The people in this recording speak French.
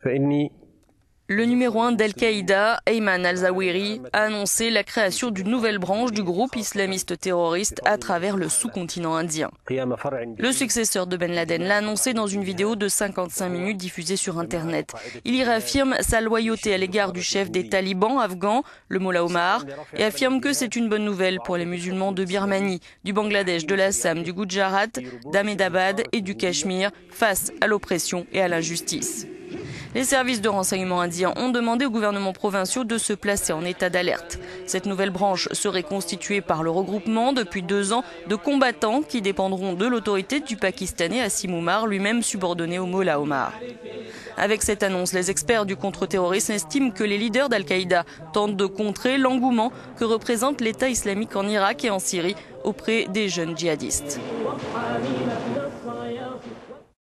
Le numéro 1 d'Al-Qaïda, Ayman al-Zawahiri, a annoncé la création d'une nouvelle branche du groupe islamiste terroriste à travers le sous-continent indien. Le successeur de Ben Laden l'a annoncé dans une vidéo de 55 minutes diffusée sur Internet. Il y réaffirme sa loyauté à l'égard du chef des talibans afghans, le Mollah Omar, et affirme que c'est une bonne nouvelle pour les musulmans de Birmanie, du Bangladesh, de l'Assam, du Gujarat, d'Ahmedabad et du Cachemire face à l'oppression et à l'injustice. Les services de renseignement indiens ont demandé aux gouvernements provinciaux de se placer en état d'alerte. Cette nouvelle branche serait constituée par le regroupement depuis 2 ans de combattants qui dépendront de l'autorité du Pakistanais Asim Umar, lui-même subordonné au Mollah Omar. Avec cette annonce, les experts du contre-terrorisme estiment que les leaders d'Al-Qaïda tentent de contrer l'engouement que représente l'État islamique en Irak et en Syrie auprès des jeunes djihadistes.